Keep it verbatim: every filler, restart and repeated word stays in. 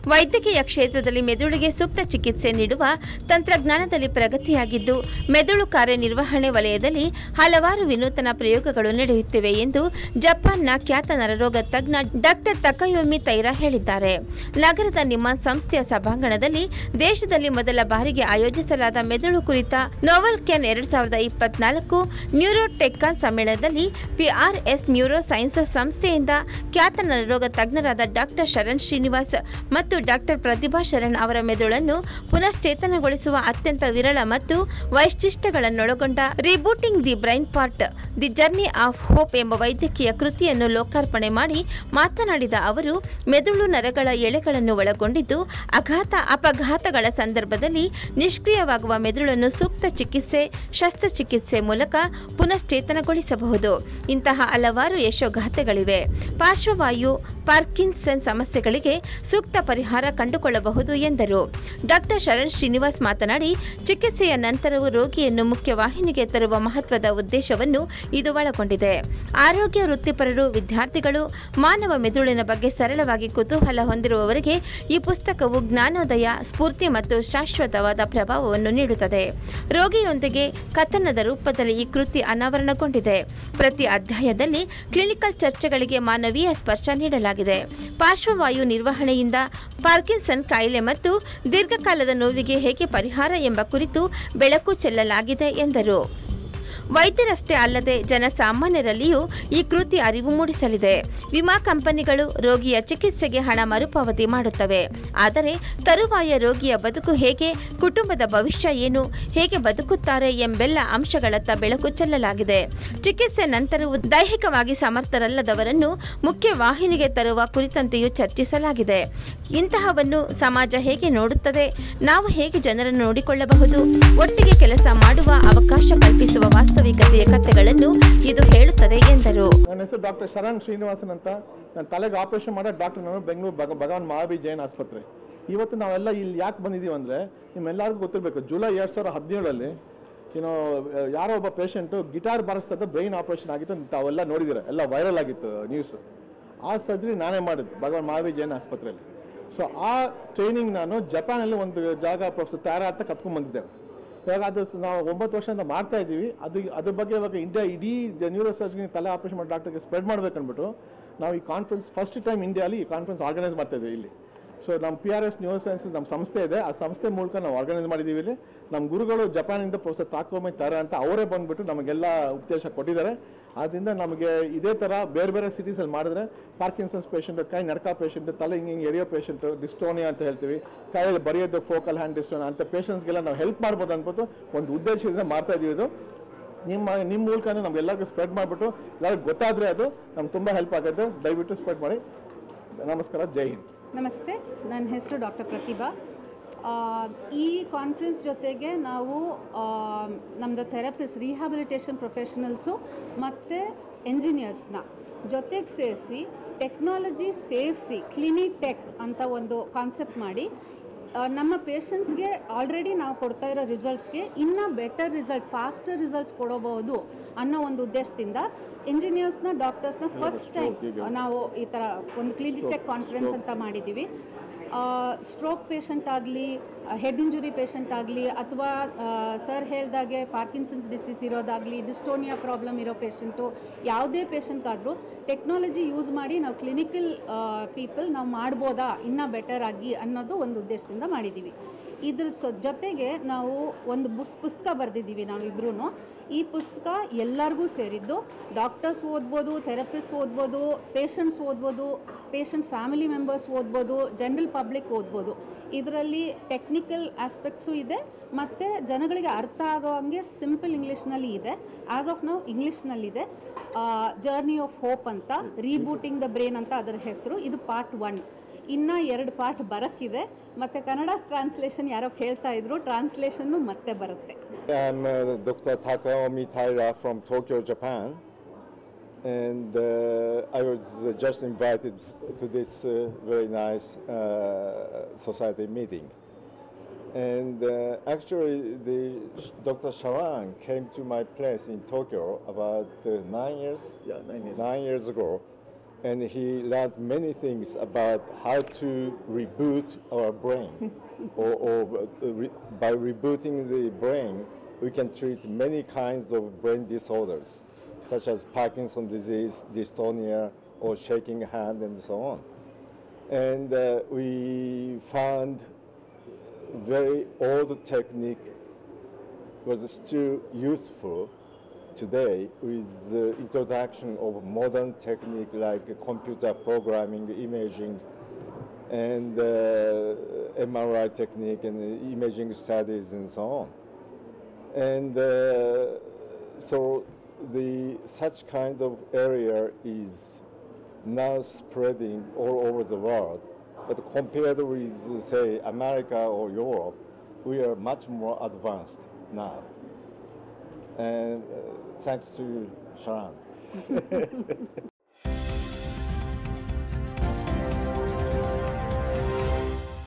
ವೈದ್ಯಕೀಯ ಕ್ಷೇತ್ರದಲ್ಲಿ ಮೆದುಳಿಗೆ ಸೂಕ್ತ ಚಿಕಿತ್ಸೆ ನೀಡುವ ತಂತ್ರಜ್ಞಾನದಲ್ಲಿ ಪ್ರಗತಿಯಾಗಿದ್ದು ಮೆದುಳು ಕಾರ್ಯನಿರ್ವಹಣೆ ವಲಯದಲ್ಲಿ ಹಲವಾರು ವಿನೂತನ ಪ್ರಯೋಗಗಳು ನಡೆಯುತ್ತಿವೆ ಎಂದು ಜಪಾನ್ನ ಖ್ಯಾತ ನರರೋಗ ತಜ್ಞ ಡಾಕ್ಟರ್ ತಕಯೋಮಿ ತೈರಾ ಹೇಳಿದ್ದಾರೆ. ನಗರದ ನಿಮ್ಮ ಸಂಸ್ಥೆಯ ಸಭಾಂಗಣದಲ್ಲಿ ದೇಶದಲ್ಲಿ ಮೊದಲ ಬಾರಿಗೆ ಆಯೋಜಿಸಲಾದ ಮೆದುಳು ಕುರಿತ ನೋವೆಲ್ ಕ್ಯಾನ್ ಎರಡ್ ಸಾವಿರದ ಇಪ್ಪತ್ನಾಲ್ಕು ನ್ಯೂರೋಟೆಕ್ಕಾನ್ ಸಮ್ಮೇಳನದಲ್ಲಿ ಪಿಆರ್ಎಸ್ ನ್ಯೂರೋ ಸೈನ್ಸಸ್ ಸಂಸ್ಥೆಯಿಂದ ಖ್ಯಾತ ನರರೋಗ ತಜ್ಞರಾದ ಡಾಕ್ಟರ್ ಶರಣ್ ಶ್ರೀನಿವಾಸ್ ಮತ್ತು ಡಾಕ್ಟರ್ ಪ್ರತಿಭಾ ಶರಣ್ ಅವರ ಮೆದುಳನ್ನು ಪುನಶ್ಚೇತನಗೊಳಿಸುವ ಅತ್ಯಂತ ವಿರಳ ಮತ್ತು ವೈಶಿಷ್ಟ್ಯಗಳನ್ನೊಳಗೊಂಡ rebooting the brain part the journey of hope ಎಂಬ ವೈದ್ಯಕೀಯ ಕೃತಿಯನ್ನು ಲೋಕಾರ್ಪಣೆ ಮಾಡಿ ಮಾತನಾಡಿದ ಅವರು, ಮೆದುಳು ನರಗಳ ಎಳೆಗಳನ್ನು ಒಳಗೊಂಡಿದ್ದು ಅಘಾತ ಅಪಘಾತಗಳ ಸಂದರ್ಭದಲ್ಲಿ ನಿಷ್ಕ್ರಿಯವಾಗುವ ಮೆದುಳನ್ನು ಸೂಕ್ತ ಚಿಕಿತ್ಸೆ ಶಸ್ತ್ರಚಿಕಿತ್ಸೆ ಮೂಲಕ ಪುನಶ್ಚೇತನಗೊಳಿಸಬಹುದು. ಇಂತಹ ಹಲವಾರು ಯಶೋಗಾಥೆಗಳಿವೆ. ಪಾರ್ಶ್ವವಾಯು ಪಾರ್ಕಿನ್ಸನ್ ಸಮಸ್ಯೆಗಳಿಗೆ ಸೂಕ್ತ ಪರಿಹಾರ ಕಂಡುಕೊಳ್ಳಬಹುದು ಎಂದರು. ಡಾಕ್ಟರ್ ಶರಣ್ ಶ್ರೀನಿವಾಸ್ ಮಾತನಾಡಿ, ಚಿಕಿತ್ಸೆಯ ನಂತರವೂ ರೋಗಿಯನ್ನು ಮುಖ್ಯವಾಹಿನಿಗೆ ತರುವ ಮಹತ್ವದ ಉದ್ದೇಶವನ್ನು ಇದು ಒಳಗೊಂಡಿದೆ. ಆರೋಗ್ಯ ವೃತ್ತಿಪರರು, ವಿದ್ಯಾರ್ಥಿಗಳು, ಮಾನವ ಮೆದುಳಿನ ಬಗ್ಗೆ ಸರಳವಾಗಿ ಕುತೂಹಲ ಹೊಂದಿರುವವರಿಗೆ ಈ ಪುಸ್ತಕವು ಜ್ಞಾನೋದಯ, ಸ್ಫೂರ್ತಿ ಮತ್ತು ಶಾಶ್ವತವಾದ ಪ್ರಭಾವವನ್ನು ನೀಡುತ್ತದೆ. ರೋಗಿಯೊಂದಿಗೆ ಕಥನದ ರೂಪದಲ್ಲಿ ಈ ಕೃತಿ ಅನಾವರಣಗೊಂಡಿದೆ. ಪ್ರತಿ ಅಧ್ಯಾಯದಲ್ಲಿ ಕ್ಲಿನಿಕಲ್ ಚರ್ಚೆಗಳಿಗೆ ಮಾನವೀಯ ಸ್ಪರ್ಶ ನೀಡಲಾಗಿದೆ. ಪಾರ್ಶ್ವವಾಯು ನಿರ್ವಹಣೆಯಿಂದ ಪಾರ್ಕಿನ್ಸನ್ ಕಾಯಿಲೆ ಮತ್ತು ದೀರ್ಘಕಾಲದ ನೋವಿಗೆ ಹೇಗೆ ಪರಿಹಾರ ಎಂಬ ಕುರಿತು ಬೆಳಕು ಚೆಲ್ಲಲಾಗಿದೆ ಎಂದರು. ವೈದ್ಯರಷ್ಟೇ ಅಲ್ಲದೆ ಜನಸಾಮಾನ್ಯರಲ್ಲಿಯೂ ಈ ಕೃತಿ ಅರಿವು ಮೂಡಿಸಲಿದೆ. ವಿಮಾ ಕಂಪನಿಗಳು ರೋಗಿಯ ಚಿಕಿತ್ಸೆಗೆ ಹಣ ಮರುಪಾವತಿ ಮಾಡುತ್ತವೆ. ಆದರೆ ತರುವಾಯ ರೋಗಿಯ ಬದುಕು ಹೇಗೆ, ಕುಟುಂಬದ ಭವಿಷ್ಯ ಏನು, ಹೇಗೆ ಬದುಕುತ್ತಾರೆ ಎಂಬೆಲ್ಲ ಅಂಶಗಳತ್ತ ಬೆಳಕು ಚೆಲ್ಲಲಾಗಿದೆ. ಚಿಕಿತ್ಸೆ ನಂತರವೂ ದೈಹಿಕವಾಗಿ ಸಮರ್ಥರಲ್ಲದವರನ್ನು ಮುಖ್ಯ ವಾಹಿನಿಗೆ ತರುವ ಕುರಿತಂತೆಯೂ ಚರ್ಚಿಸಲಾಗಿದೆ. ಇಂತಹವನ್ನು ಸಮಾಜ ಹೇಗೆ ನೋಡುತ್ತದೆ, ನಾವು ಹೇಗೆ ಜನರನ್ನು ನೋಡಿಕೊಳ್ಳಬಹುದು, ಒಟ್ಟಿಗೆ ಕೆಲಸ ಮಾಡುವ ಅವಕಾಶ ಕಲ್ಪಿಸುವ ವಾಸ್ತವಿಕತೆಯ ಕಥೆಗಳನ್ನು ಇದು ಹೇಳುತ್ತದೆ ಎಂದರು. ನನ್ನ ಹೆಸರು ಡಾಕ್ಟರ್ ಶರಣ್ ಶ್ರೀನಿವಾಸನ್ ಅಂತ. ನಾನು ತಲೆಗೆ ಆಪರೇಷನ್ ಮಾಡೋ ಡಾಕ್ಟರ್ ನಾನು ಬೆಂಗಳೂರು ಭಗ ಭಗವಾನ್ ಮಹಾವೀರ್ ಜೈನ್ ಆಸ್ಪತ್ರೆ. ಇವತ್ತು ನಾವೆಲ್ಲ ಇಲ್ಲಿ ಯಾಕೆ ಬಂದಿದ್ದೀವಿ ಅಂದರೆ, ನಿಮ್ಮೆಲ್ಲರಿಗೂ ಗೊತ್ತಿರಬೇಕು, ಜುಲೈ ಎರಡು ಸಾವಿರದ ಹದಿನೇಳರಲ್ಲಿ ಏನೋ ಯಾರೋ ಒಬ್ಬ ಪೇಷಂಟು ಗಿಟಾರ್ ಬಾರಿಸ್ತದ ಬ್ರೈನ್ ಆಪರೇಷನ್ ಆಗಿತ್ತು ಅಂತ ತಾವೆಲ್ಲ ನೋಡಿದ್ದೀರ, ಎಲ್ಲ ವೈರಲ್ ಆಗಿತ್ತು ನ್ಯೂಸು. ಆ ಸರ್ಜರಿ ನಾನೇ ಮಾಡಿದ್ದು ಭಗವಾನ್ ಮಹಾವೀರ್ ಜೈನ್ ಆಸ್ಪತ್ರೆಯಲ್ಲಿ. ಸೊ ಆ ಟ್ರೈನಿಂಗ್ ನಾನು ಜಪಾನಲ್ಲಿ ಒಂದು ಜಾಗ ಪ್ರೊಫೆಸರ್ ತಯಾರ ಅಂತ ಕತ್ಕೊಂಡು ಬಂದಿದ್ದೇವೆ. ಇವಾಗ ಅದು ನಾವು ಒಂಬತ್ತು ವರ್ಷದಿಂದ ಮಾಡ್ತಾ ಇದ್ದೀವಿ. ಅದು ಅದ್ರ ಬಗ್ಗೆ ಇವಾಗ ಇಂಡಿಯಾ ಇಡೀ ನ್ಯೂರೋ ಸರ್ಜರಿ ತಲೆ ಆಪರೇಷನ್ ಮಾಡೋ ಡಾಕ್ಟರ್ಗೆ ಸ್ಪ್ರೆಡ್ ಮಾಡಬೇಕಂದ್ಬಿಟ್ಟು ನಾವು ಈ ಕಾನ್ಫರೆನ್ಸ್ ಫಸ್ಟ್ ಟೈಮ್ ಇಂಡಿಯಾಲಿ ಈ ಕಾನ್ಫರೆನ್ಸ್ ಆರ್ಗನೈಸ್ ಮಾಡ್ತಾ ಇದ್ದೀವಿ ಇಲ್ಲಿ. ಸೊ ನಮ್ಮ P R S neuro sciences ನಮ್ಮ ಸಂಸ್ಥೆ ಇದೆ. ಆ ಸಂಸ್ಥೆ ಮೂಲಕ ನಾವು ಆರ್ಗನೈಸ್ ಮಾಡಿದ್ದೀವಿ ಇಲ್ಲಿ. ನಮ್ಮ ಗುರುಗಳು ಜಪಾನಿಂದ ಪ್ರೊಫೆಸರ್ ತಾಕೋಮಿ ತರ ಅಂತ ಅವರೇ ಬಂದುಬಿಟ್ಟು ನಮಗೆಲ್ಲ ಉಪದೇಶ ಕೊಟ್ಟಿದ್ದಾರೆ. ಆದ್ದರಿಂದ ನಮಗೆ ಇದೇ ಥರ ಬೇರೆ ಬೇರೆ ಸಿಟೀಸಲ್ಲಿ ಮಾಡಿದ್ರೆ ಪಾರ್ಕಿನ್ಸನ್ಸ್ ಪೇಷಂಟು, ಕೈ ನಡ್ಕ ಪೇಷಂಟು, ತಲೆ ಹಿಂಗೆ ಹಿಂಗೆ ಎರಿಯೋ ಪೇಷಂಟು, ಡಿಸ್ಟೋನಿಯಾ ಅಂತ ಹೇಳ್ತೀವಿ, ಕೈಯಲ್ಲಿ ಬರೆಯೋದು ಫೋಕಲ್ ಹ್ಯಾಂಡ್ ಡಿಸ್ಟೋನಿಯಾ ಅಂತ ಪೇಷಂಟ್ಸ್ಗೆಲ್ಲ ನಾವು ಹೆಲ್ಪ್ ಮಾಡ್ಬೋದು ಅಂದ್ಬಿಟ್ಟು ಒಂದು ಉದ್ದೇಶದಿಂದ ಮಾಡ್ತಾ ಇದ್ದೀವಿ. ಇದು ನಿಮ್ಮ ನಿಮ್ಮ ಮೂಲಕ ನಮಗೆಲ್ಲರಿಗೂ ಸ್ಪ್ರೆಡ್ ಮಾಡಿಬಿಟ್ಟು ಎಲ್ಲರಿಗೂ ಗೊತ್ತಾದರೆ ಅದು ನಮ್ಗೆ ತುಂಬ ಹೆಲ್ಪ್ ಆಗುತ್ತೆ. ದಯವಿಟ್ಟು ಸ್ಪ್ರೆಡ್ ಮಾಡಿ. ನಮಸ್ಕಾರ, ಜೈ ಹಿಂದ್. ನಮಸ್ತೆ, ನನ್ನ ಹೆಸರು ಡಾಕ್ಟರ್ ಪ್ರತಿಭಾ. ಈ ಕಾನ್ಫರೆನ್ಸ್ ಜೊತೆಗೆ ನಾವು ನಮ್ಮದು ಥೆರಪಿಸ್ಟ್, ರಿಹ್ಯಾಬಿಲಿಟೇಷನ್ ಪ್ರೊಫೆಷನಲ್ಸು ಮತ್ತು ಎಂಜಿನಿಯರ್ಸ್ನ ಜೊತೆಗೆ ಸೇರಿಸಿ ಟೆಕ್ನಾಲಜಿ ಸೇರಿಸಿ ಕ್ಲಿನಿಕ್ ಟೆಕ್ ಅಂತ ಒಂದು ಕಾನ್ಸೆಪ್ಟ್ ಮಾಡಿ ನಮ್ಮ ಪೇಷಂಟ್ಸ್ಗೆ ಆಲ್ರೆಡಿ ನಾವು ಕೊಡ್ತಾ ಇರೋ ರಿಸಲ್ಟ್ಸ್ಗೆ ಇನ್ನೂ ಬೆಟರ್ ರಿಸಲ್ಟ್, ಫಾಸ್ಟರ್ ರಿಸಲ್ಟ್ಸ್ ಕೊಡಬಹುದು ಅನ್ನೋ ಒಂದು ಉದ್ದೇಶದಿಂದ ಇಂಜಿನಿಯರ್ಸ್ನ, ಡಾಕ್ಟರ್ಸ್ನ ಫಸ್ಟ್ ಟೈಮ್ ನಾವು ಈ ಥರ ಒಂದು ಕ್ಲಿನಿಕ್ ಟೆಕ್ ಕಾನ್ಫರೆನ್ಸ್ ಅಂತ ಮಾಡಿದ್ದೀವಿ. ಸ್ಟ್ರೋಕ್ ಪೇಷಂಟ್ ಆಗಲಿ, ಹೆಡ್ ಇಂಜುರಿ ಪೇಷಂಟ್ ಆಗಲಿ, ಅಥವಾ ಸರ್ ಹೇಳ್ದಾಗೆ ಪಾರ್ಕಿನ್ಸನ್ಸ್ ಡಿಸೀಸ್ ಇರೋದಾಗಲಿ, ಡಿಸ್ಟೋನಿಯಾ ಪ್ರಾಬ್ಲಮ್ ಇರೋ ಪೇಷಂಟು, ಯಾವುದೇ ಪೇಷಂಟ್ಗಾದರೂ ಟೆಕ್ನಾಲಜಿ ಯೂಸ್ ಮಾಡಿ ನಾವು ಕ್ಲಿನಿಕಲ್ ಪೀಪಲ್ ನಾವು ಮಾಡ್ಬೋದಾ ಇನ್ನೂ ಬೆಟರ್ ಆಗಿ ಅನ್ನೋದು ಒಂದು ಉದ್ದೇಶದಿಂದ ಮಾಡಿದ್ದೀವಿ. ಇದ್ರ ಸೊ ಜೊತೆಗೆ ನಾವು ಒಂದು ಬುಸ್ ಪುಸ್ತಕ ಬರೆದಿದ್ದೀವಿ ನಾವಿಬ್ರೂ. ಈ ಪುಸ್ತಕ ಎಲ್ಲರಿಗೂ ಸೇರಿದ್ದು. ಡಾಕ್ಟರ್ಸ್ ಓದ್ಬೋದು, ಥೆರಪಿಸ್ಟ್ ಓದ್ಬೋದು, ಪೇಷಂಟ್ಸ್ ಓದ್ಬೋದು, ಪೇಷಂಟ್ ಫ್ಯಾಮಿಲಿ ಮೆಂಬರ್ಸ್ ಓದ್ಬೋದು, ಜನರಲ್ ಪಬ್ಲಿಕ್ ಓದ್ಬೋದು. ಇದರಲ್ಲಿ ಟೆಕ್ನಿಕಲ್ ಆಸ್ಪೆಕ್ಟ್ಸು ಇದೆ ಮತ್ತು ಜನಗಳಿಗೆ ಅರ್ಥ ಆಗೋ ಹಂಗೆ ಸಿಂಪಲ್ ಇಂಗ್ಲೀಷ್ನಲ್ಲಿ ಇದೆ. ಆ್ಯಸ್ ಆಫ್ ನೌ ಇಂಗ್ಲೀಷ್ನಲ್ಲಿದೆ. ಜರ್ನಿ ಆಫ್ ಹೋಪ್ ಅಂತ, ರೀಬೂಟಿಂಗ್ ದ ಬ್ರೈನ್ ಅಂತ ಅದರ ಹೆಸರು. ಇದು ಪಾರ್ಟ್ ಒನ್. ಇನ್ನು ಎರಡು ಪಾರ್ಟ್ ಬರೋಕ್ಕಿದೆ. ಮತ್ತು ಕನ್ನಡ ಟ್ರಾನ್ಸ್ಲೇಷನ್ ಯಾರೋ ಕೇಳ್ತಾ ಇದ್ರು, ಟ್ರಾನ್ಸ್ಲೇಷನ್ನು ಮತ್ತೆ ಬರುತ್ತೆ. I am uh, Doctor Takaomi Taira from Tokyo, Japan, and uh, I was uh, just invited to this uh, very nice uh, society meeting. And uh, actually, the Doctor Sharan came to my place in Tokyo about uh, nine years, Yeah, nine years. nine years ago. and he learned many things about how to reboot our brain. or or uh, re by rebooting the brain, we can treat many kinds of brain disorders, such as Parkinson's disease, dystonia, or shaking hand, and so on. And uh, we found very old technique was still useful today with the introduction of modern technique like computer programming, imaging, and uh, M R I technique and imaging studies and so on. And uh, so the such kind of area is now spreading all over the world. But compared with, say, America or Europe, we are much more advanced now. And uh, thanks to Sharon.